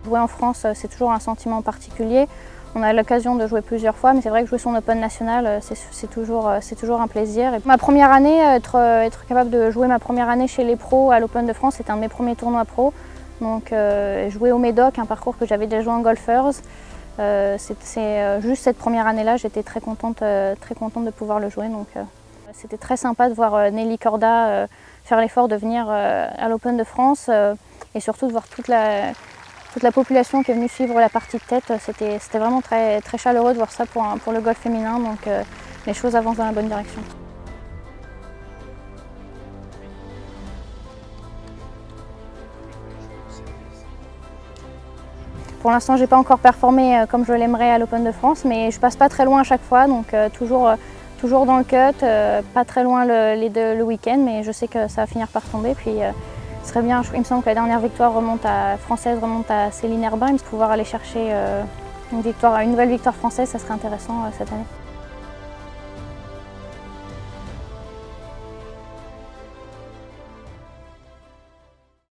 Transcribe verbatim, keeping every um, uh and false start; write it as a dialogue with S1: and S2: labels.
S1: Jouer en France, c'est toujours un sentiment particulier. On a l'occasion de jouer plusieurs fois, mais c'est vrai que jouer son Open national, c'est toujours, toujours un plaisir. Et ma première année, être, être capable de jouer ma première année chez les pros à l'Open de France, c'était un de mes premiers tournois pro. Donc euh, jouer au Médoc, un parcours que j'avais déjà joué en golfers, euh, c'est juste cette première année-là, j'étais très contente, euh, très contente de pouvoir le jouer. Donc euh, c'était très sympa de voir euh, Nelly Korda euh, faire l'effort de venir euh, à l'Open de France euh, et surtout de voir toute la Toute la population qui est venue suivre la partie de tête, c'était vraiment très, très chaleureux de voir ça pour, un, pour le golf féminin, donc euh, les choses avancent dans la bonne direction. Pour l'instant, je n'ai pas encore performé euh, comme je l'aimerais à l'Open de France, mais je passe pas très loin à chaque fois, donc euh, toujours, euh, toujours dans le cut, euh, pas très loin le, les deux, le week-end, mais je sais que ça va finir par tomber. Puis, euh, Ce serait bien, il me semble que la dernière victoire remonte à, française remonte à Céline Herbin, pouvoir aller chercher euh, une, victoire, une nouvelle victoire française, ça serait intéressant euh, cette année.